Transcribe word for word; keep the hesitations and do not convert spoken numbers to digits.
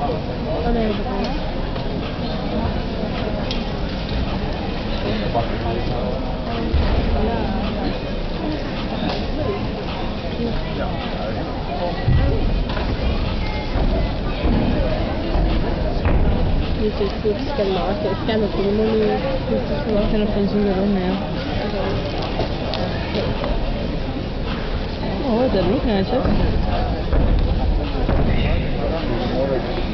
Olha aí, bacana. Dice food scannate, scanno prima le food che non ne Oh, ده لوك يا شيخ.